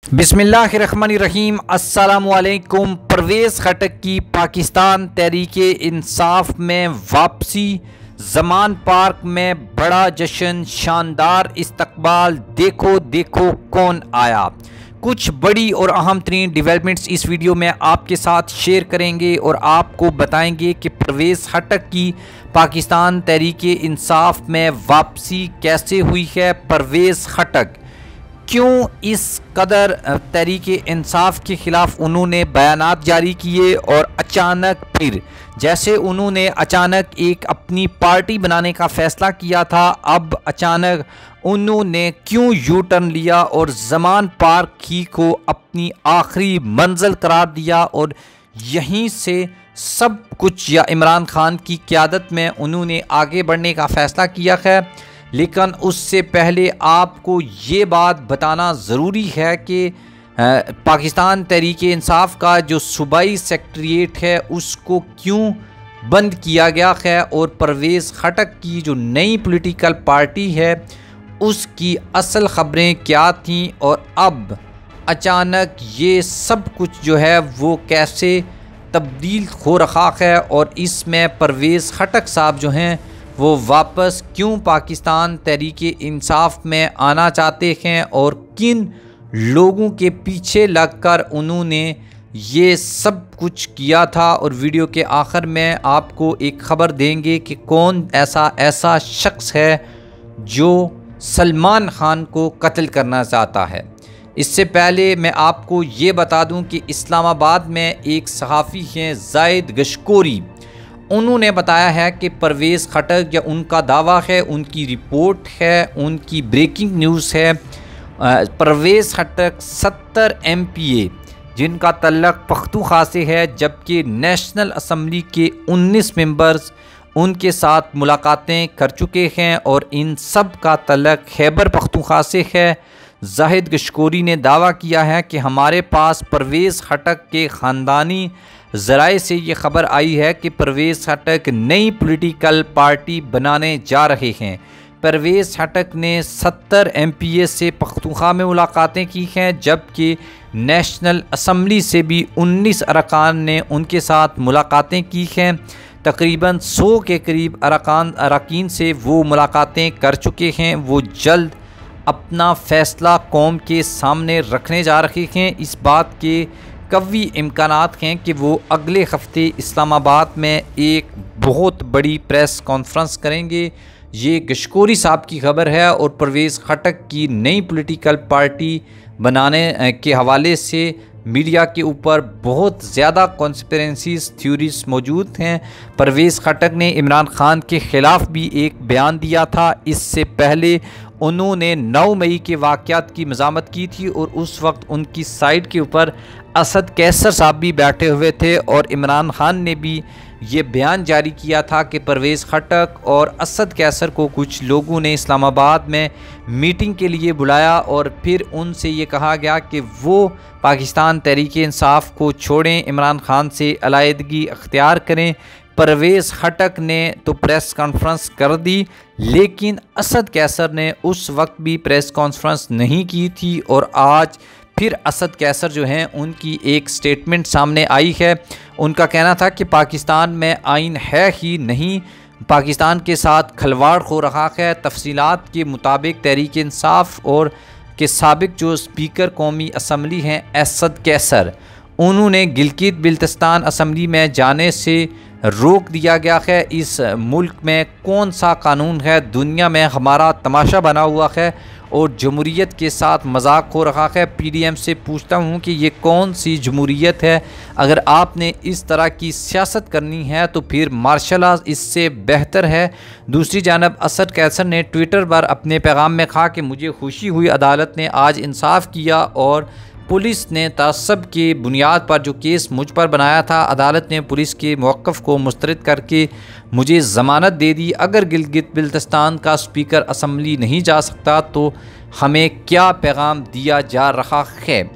बिस्मिल्लाहिर्रहमानिर्रहीम। अस्सलामुअलैकुम। परवेज़ खटक की पाकिस्तान तहरीके इंसाफ में वापसी, ज़मान पार्क में बड़ा जश्न, शानदार इस्तकबाल, देखो देखो कौन आया। कुछ बड़ी और अहम तरीन डेवलपमेंट्स इस वीडियो में आपके साथ शेयर करेंगे और आपको बताएंगे कि परवेज़ खटक की पाकिस्तान तहरीके इंसाफ में वापसी कैसे हुई है। परवेज़ खटक क्यों इस कदर तहरीके इंसाफ के ख़िलाफ़ उन्होंने बयानात जारी किए और अचानक फिर जैसे उन्होंने अचानक एक अपनी पार्टी बनाने का फ़ैसला किया था, अब अचानक उन्होंने क्यों यू टर्न लिया और ज़मान पार्क ही को अपनी आखिरी मंजिल करार दिया और यहीं से सब कुछ या इमरान खान की क़यादत में उन्होंने आगे बढ़ने का फ़ैसला किया है। लेकिन उससे पहले आपको ये बात बताना ज़रूरी है कि पाकिस्तान तहरीके इंसाफ का जो सूबाई सेक्रेटेरिएट है उसको क्यों बंद किया गया है और परवेज़ खटक की जो नई पॉलिटिकल पार्टी है उसकी असल ख़बरें क्या थीं और अब अचानक ये सब कुछ जो है वो कैसे तब्दील हो रहा है और इसमें परवेज़ खटक साहब जो हैं वो वापस क्यों पाकिस्तान तहरीके इंसाफ में आना चाहते हैं और किन लोगों के पीछे लगकर उन्होंने ये सब कुछ किया था। और वीडियो के आखिर में आपको एक ख़बर देंगे कि कौन ऐसा शख्स है जो सलमान खान को कत्ल करना चाहता है। इससे पहले मैं आपको ये बता दूं कि इस्लामाबाद में एक सहाफ़ी हैं जाहिद गशकोरी, उन्होंने बताया है कि परवेज़ खटक या उनका दावा है, उनकी रिपोर्ट है, उनकी ब्रेकिंग न्यूज़ है, परवेज़ खटक 70 MPA जिनका तल्लक पख्तूनख्वा से है, जबकि नेशनल असम्बली के 19 मेंबर्स उनके साथ मुलाकातें कर चुके हैं और इन सब का तल्लक खैबर पख्तूनख्वा से है। जाहिद गशकोरी ने दावा किया है कि हमारे पास परवेज़ खटक के ख़ानदानी ज़राए से ये ख़बर आई है कि परवेज़ खटक नई पॉलिटिकल पार्टी बनाने जा रहे हैं। परवेज़ खटक ने 70 MPA से पख्तूनख्वा में मुलाकातें की हैं, जबकि नेशनल असम्बली से भी 19 अरकान ने उनके साथ मुलाकातें की हैं। तकरीबन 100 के करीब अरकान से वो मुलाकातें कर चुके हैं। वो जल्द अपना फ़ैसला कौम के सामने रखने जा रहे हैं। इस बात के कवी इम्कानात हैं कि वो अगले हफ्ते इस्लामाबाद में एक बहुत बड़ी प्रेस कॉन्फ्रेंस करेंगे। ये गशकोरी साहब की खबर है और परवेज़ खटक की नई पॉलिटिकल पार्टी बनाने के हवाले से मीडिया के ऊपर बहुत ज़्यादा कॉन्स्पिरेंसीज थ्योरीज मौजूद हैं। परवेज़ खटक ने इमरान खान के ख़िलाफ़ भी एक बयान दिया था। इससे पहले उन्होंने 9 मई के वाक़यात की मज़ामत की थी और उस वक्त उनकी साइड के ऊपर असद कैसर साहब भी बैठे हुए थे और इमरान खान ने भी ये बयान जारी किया था कि परवेज़ खटक और असद कैसर को कुछ लोगों ने इस्लामाबाद में मीटिंग के लिए बुलाया और फिर उनसे ये कहा गया कि वो पाकिस्तान तहरीके इंसाफ को छोड़ें, इमरान खान से अलहदगी अख्तियार करें। परवेज़ खटक ने तो प्रेस कॉन्फ्रेंस कर दी, लेकिन असद कैसर ने उस वक्त भी प्रेस कॉन्फ्रेंस नहीं की थी और आज फिर असद कैसर जो हैं उनकी एक स्टेटमेंट सामने आई है। उनका कहना था कि पाकिस्तान में आइन है ही नहीं, पाकिस्तान के साथ खलवाड़ हो रहा है। तफसीलात के मुताबिक तहरीक इंसाफ और के साबिक जो स्पीकर कौमी असम्बली हैं असद कैसर, उन्होंने गिलगित बिल्तिस्तान असम्बली में जाने से रोक दिया गया है। इस मुल्क में कौन सा कानून है, दुनिया में हमारा तमाशा बना हुआ है और जमहूरियत के साथ मजाक हो रहा है। PDM से पूछता हूँ कि ये कौन सी जमहूरियत है? अगर आपने इस तरह की सियासत करनी है तो फिर मार्शल लॉ इससे बेहतर है। दूसरी जानब असद कैसर ने ट्विटर पर अपने पैगाम में कहा कि मुझे खुशी हुई अदालत ने आज इंसाफ किया और पुलिस ने तअस्सुब के बुनियाद पर जो केस मुझ पर बनाया था, अदालत ने पुलिस के मौक़िफ़ को मुस्तरद करके मुझे ज़मानत दे दी। अगर गिलगित बिल्तिस्तान का स्पीकर असम्बली नहीं जा सकता तो हमें क्या पैगाम दिया जा रहा है?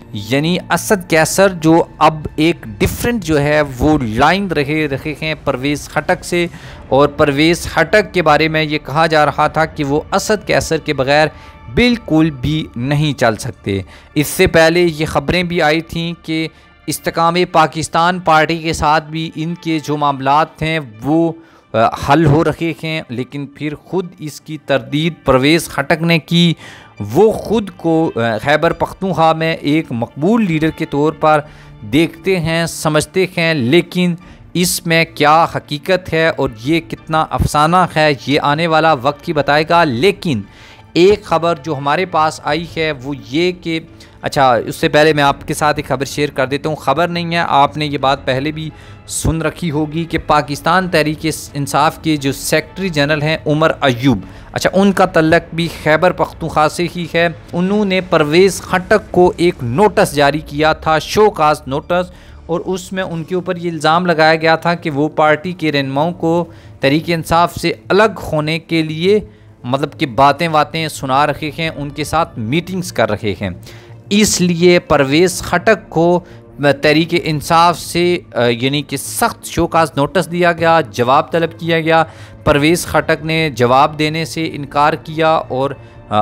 यानी असद कैसर जो अब एक डिफरेंट जो है वो लाइन रहे हैं परवेज़ खटक से। और परवेज़ खटक के बारे में ये कहा जा रहा था कि वो असद कैसर के बग़ैर बिल्कुल भी नहीं चल सकते। इससे पहले ये ख़बरें भी आई थीं कि इस्तेकाम पाकिस्तान पार्टी के साथ भी इनके जो मामलात हैं वो हल हो रहे हैं, लेकिन फिर ख़ुद इसकी तरदीद परवेज़ खटक ने की। वो ख़ुद को खैबर पख्तूनख्वा में एक मकबूल लीडर के तौर पर देखते हैं, समझते हैं, लेकिन इसमें क्या हकीकत है और ये कितना अफसाना है ये आने वाला वक्त ही बताएगा। लेकिन एक ख़बर जो हमारे पास आई है वो ये कि अच्छा, उससे पहले मैं आपके साथ एक ख़बर शेयर कर देता हूँ। ख़बर नहीं है, आपने ये बात पहले भी सुन रखी होगी कि पाकिस्तान तहरीक इंसाफ के जो सेक्रेटरी जनरल हैं उमर अयूब, अच्छा उनका तल्लक भी खैबर पख्तूनख्वा से ही है। उन्होंने परवेज़ खटक को एक नोटिस जारी किया था, शोकाज नोटिस, और उसमें उनके ऊपर ये इल्ज़ाम लगाया गया था कि वो पार्टी के रहनुमाओं को तहरीक इंसाफ से अलग होने के लिए मतलब कि बातें सुना रहे हैं, उनके साथ मीटिंग्स कर रहे हैं। इसलिए परवेज़ खटक को तहरीक इंसाफ से यानी कि सख्त शोकाज नोटिस दिया गया, जवाब तलब किया गया। परवेज़ खटक ने जवाब देने से इनकार किया और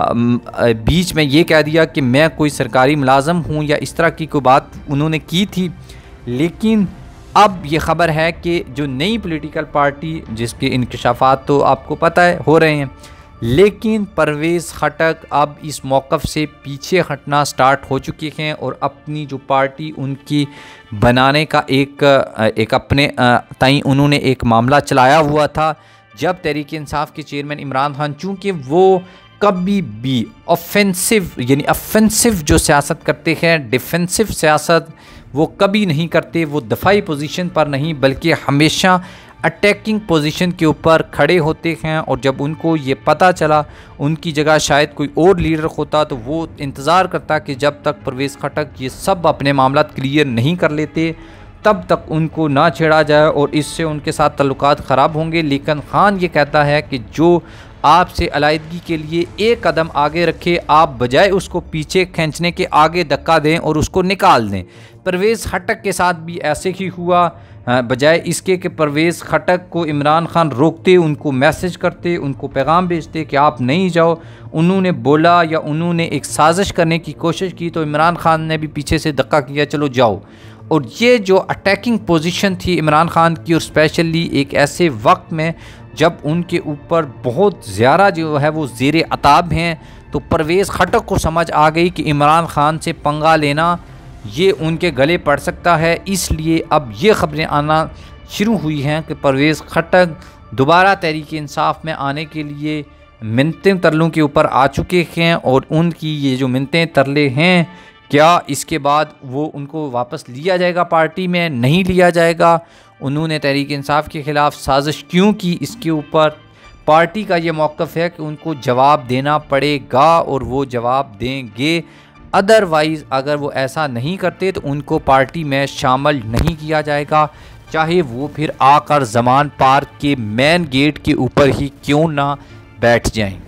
बीच में ये कह दिया कि मैं कोई सरकारी मुलाजम हूँ या इस तरह की कोई बात उन्होंने की थी। लेकिन अब ये ख़बर है कि जो नई पॉलिटिकल पार्टी जिसके इंकशाफात तो आपको पता है हो रहे हैं, लेकिन परवेज़ खटक अब इस मौक़िफ़ से पीछे हटना स्टार्ट हो चुके हैं और अपनी जो पार्टी उनकी बनाने का एक अपने ताईं उन्होंने एक मामला चलाया हुआ था। जब तहरीक इंसाफ के चेयरमैन इमरान खान, चूँकि वो कभी भी ऑफेंसिव जो सियासत करते हैं, डिफेंसिव सियासत वो कभी नहीं करते, वो दफ़ाई पोजीशन पर नहीं बल्कि हमेशा अटैकिंग पोजीशन के ऊपर खड़े होते हैं। और जब उनको ये पता चला उनकी जगह शायद कोई और लीडर होता तो वो इंतज़ार करता कि जब तक परवेज़ खटक ये सब अपने मामला क्लियर नहीं कर लेते तब तक उनको ना छेड़ा जाए और इससे उनके साथ तल्लुकात ख़राब होंगे। लेकिन खान ये कहता है कि जो आपसे अलाइदगी के लिए एक कदम आगे रखे, आप बजाय उसको पीछे खींचने के आगे धक्का दें और उसको निकाल दें। परवेज़ खटक के साथ भी ऐसे ही हुआ। बजाय इसके कि परवेज़ खटक को इमरान खान रोकते, उनको मैसेज करते, उनको पैगाम भेजते कि आप नहीं जाओ, उन्होंने बोला या उन्होंने एक साजिश करने की कोशिश की तो इमरान खान ने भी पीछे से धक्का किया, चलो जाओ। और ये जो अटैकिंग पोजीशन थी इमरान खान की, और स्पेशली एक ऐसे वक्त में जब उनके ऊपर बहुत ज़्यादा जो है वो ज़ेर अताब हैं, तो परवेज़ खटक को समझ आ गई कि इमरान खान से पंगा लेना ये उनके गले पड़ सकता है। इसलिए अब ये ख़बरें आना शुरू हुई हैं कि परवेज़ खटक दोबारा तहरीक इंसाफ में आने के लिए मिन्नतें तरलों के ऊपर आ चुके हैं। और उनकी ये जो मिन्नतें तरले हैं, क्या इसके बाद वो उनको वापस लिया जाएगा पार्टी में, नहीं लिया जाएगा, उन्होंने तहरीक इंसाफ के ख़िलाफ़ साजिश क्यों की, इसके ऊपर पार्टी का ये मौक़िफ़ है कि उनको जवाब देना पड़ेगा और वो जवाब देंगे। अदरवाइज़ अगर वो ऐसा नहीं करते तो उनको पार्टी में शामिल नहीं किया जाएगा, चाहे वो फिर आकर ज़मान पार्क के मेन गेट के ऊपर ही क्यों ना बैठ जाएं।